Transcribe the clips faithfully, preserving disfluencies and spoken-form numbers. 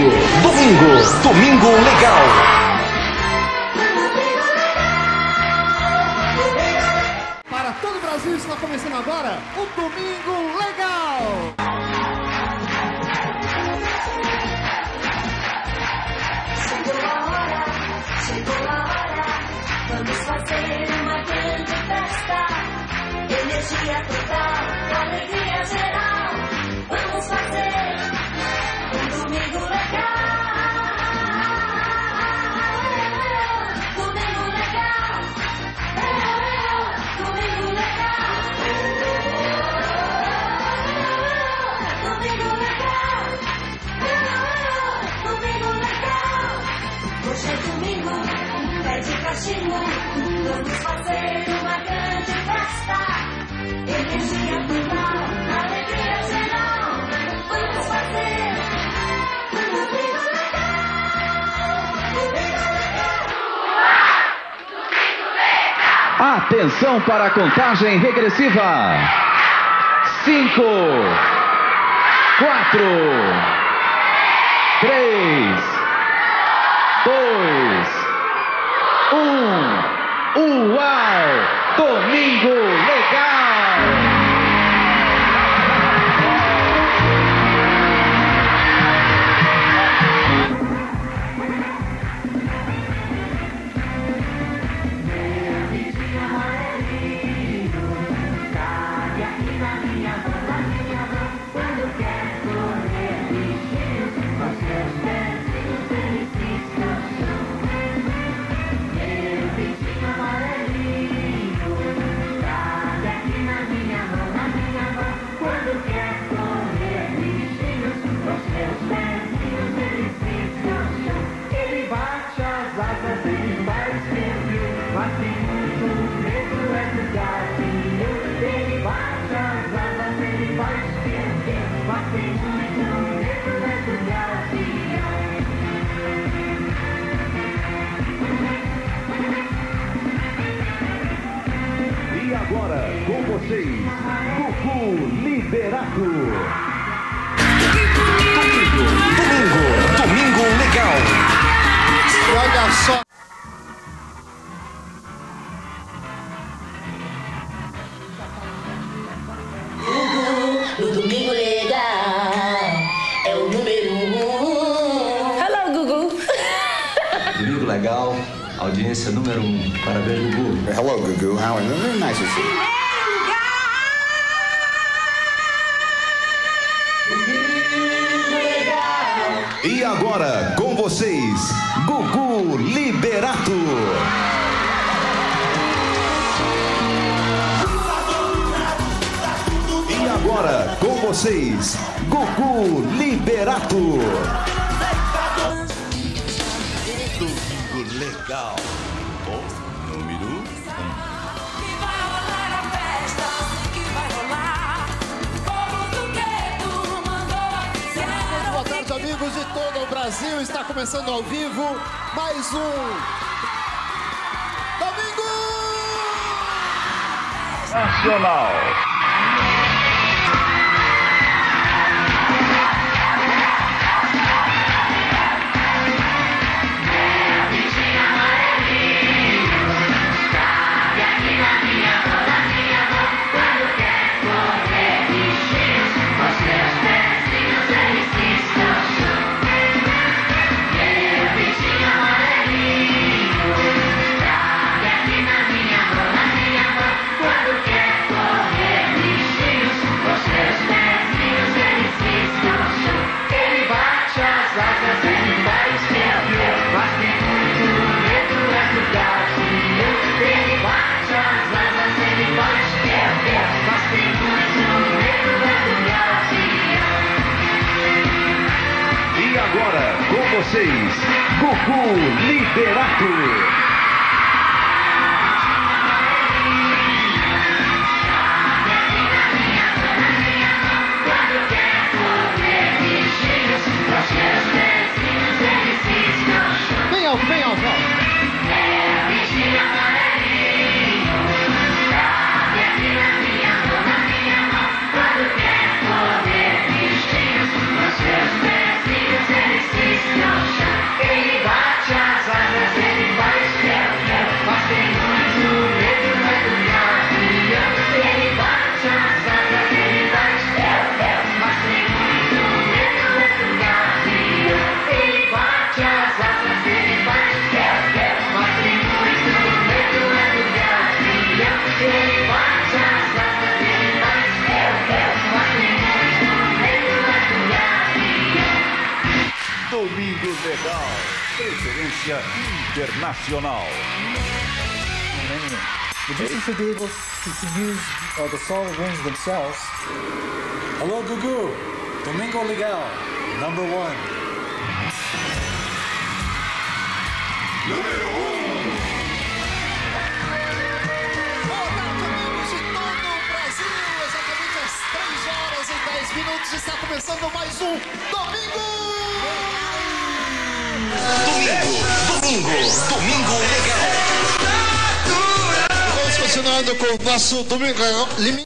Domingo, domingo, domingo legal. Para todo o Brasil está começando agora o Domingo Legal. Chegou a hora, chegou a hora, vamos fazer uma grande festa. Energia total, alegria geral, vamos fazer um domingo legal. Domingo legal, domingo legal, domingo legal, domingo legal. Hoje é domingo, é de cachimbo, vamos fazer uma grande festa. Energia total, alegria geral, vamos fazer um domingo legal, domingo legal. Domingo legal. Atenção para a contagem regressiva. Cinco, quatro, três, dois, um. Uau! Domingo Legal! E agora, com vocês, Gugu Liberato. Domingo, domingo, domingo legal. E olha só. No Domingo Legal, é o número um. Hello, Gugu. Domingo Legal, audiência número um. Parabéns, Gugu. Hello, Gugu. How are you? Very nice to see you. E agora, com vocês, Gugu Liberato. E agora, com vocês, Gugu Liberato. Domingo legal. O número um. Boa tarde, amigos de todo o Brasil. Está começando ao vivo mais um Domingo Nacional. E agora, com vocês, Gugu Liberato. bem alto, bem alto, ó. Quando quer correr, bichinhos, os seus pezinhos, eles se Audiência internacional. The Disney should be able to, to use uh, the solid rings themselves. Hello, Gugu. Domingo Legal, number one. Número um. Boa tarde, amigos de todo o Brasil. Exatamente às três horas e dez minutos está começando mais um Domingo. Domingo, domingo, domingo legal. Vamos continuando com o nosso Domingo Limite.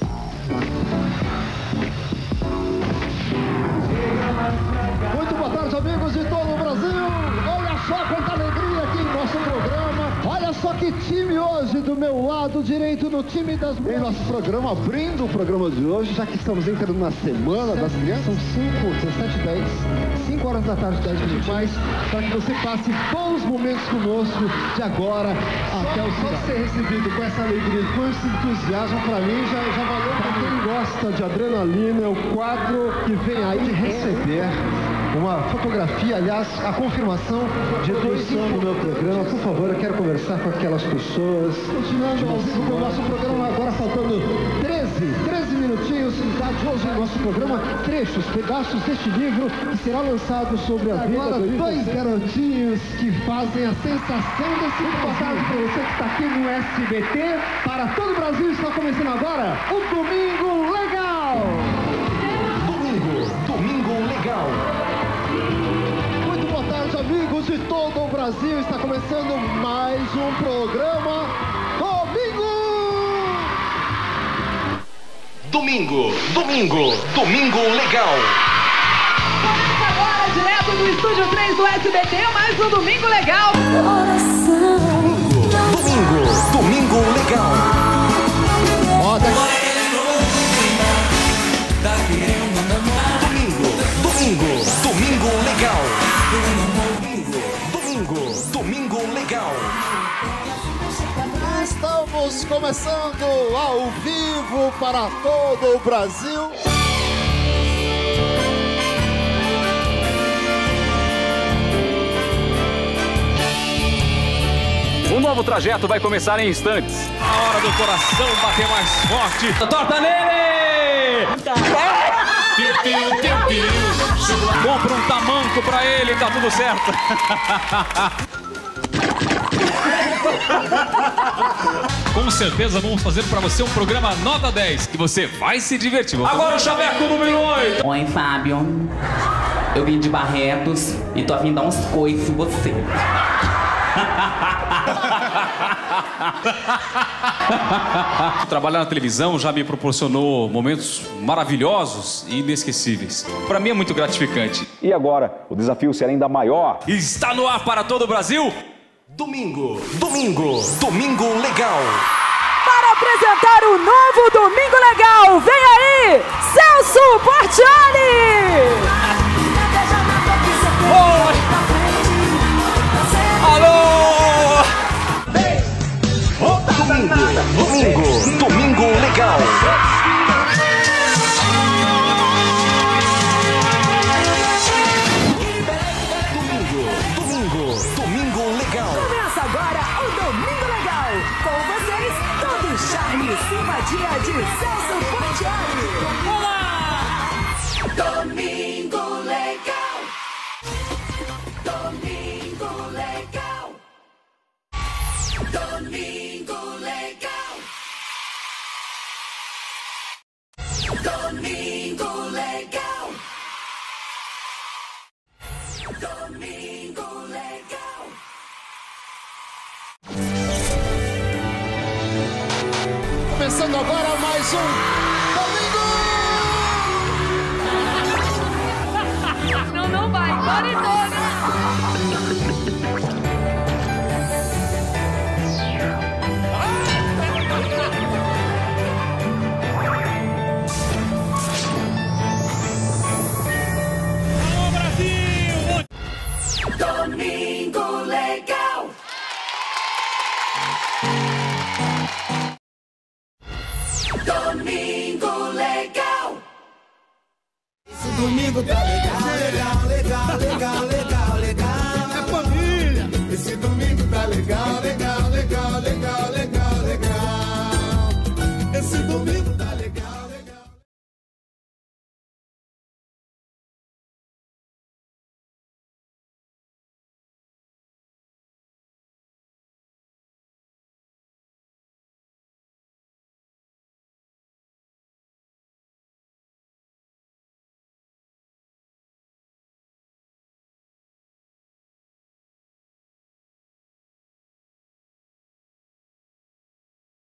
Muito boa tarde, amigos de todo o Brasil. Olha só quanta alegria aqui em nosso programa. Olha só que time hoje do meu lado direito no time das... Em nosso programa, abrindo o programa de hoje, já que estamos entrando na Semana das Crianças, são cinco, dezessete, dez, cinco horas da tarde, dez minutos mais, para que você passe bons momentos conosco de agora até o final. Só ser recebido com essa alegria e com esse entusiasmo, para mim, já, já valeu. Para quem gosta de adrenalina, é o quadro que vem aí de receber uma fotografia, aliás, a confirmação de doação no meu programa. Por favor, eu quero conversar com aquelas pessoas. Continuando ao vivo com o nosso programa, agora faltando treze, treze minutinhos de hoje no nosso programa, trechos, pedaços deste livro que será lançado sobre a vida. Agora, dois garotinhos que fazem a sensação desse passado para você que está aqui no S B T. Para todo o Brasil, está começando agora o Domingo Legal. Domingo, domingo legal. Muito boa tarde, amigos de todo o Brasil. Está começando mais um programa Domingo. Domingo, domingo, domingo legal. Começa agora, direto do Estúdio três do S B T, mais um Domingo Legal. Domingo, domingo, domingo legal. Roda. Domingo, domingo, domingo legal. Domingo, domingo legal. Estamos começando ao vivo para todo o Brasil. O novo trajeto vai começar em instantes. A hora do coração bater mais forte. Torta nele! Piu, piu, piu, piu. Compra um tamanco pra ele, tá tudo certo. Com certeza vamos fazer pra você um programa nota dez, que você vai se divertir. Agora o chaveco número oito. Oi, Fábio. Eu vim de Barretos e tô a fim de dar uns coices em você. Trabalhar na televisão já me proporcionou momentos maravilhosos e inesquecíveis. Para mim é muito gratificante. E agora, o desafio será ainda maior. Está no ar para todo o Brasil. Domingo, domingo, domingo legal. Para apresentar o novo Domingo Legal, vem aí, Celso Portiolli! Alô! Domingo, domingo legal. Domingo, domingo, domingo legal. Começa agora o Domingo Legal, com vocês, todo o charme e simpatia de Celso Portiolli. Olá! Domingo Legal. Domingo Legal. Domingo Legal. Domingo Legal. Domingo Legal. Começando agora mais um Domingo. Não, não vai, pare toda! Domingo Legal. Domingo Legal. Esse domingo tá legal.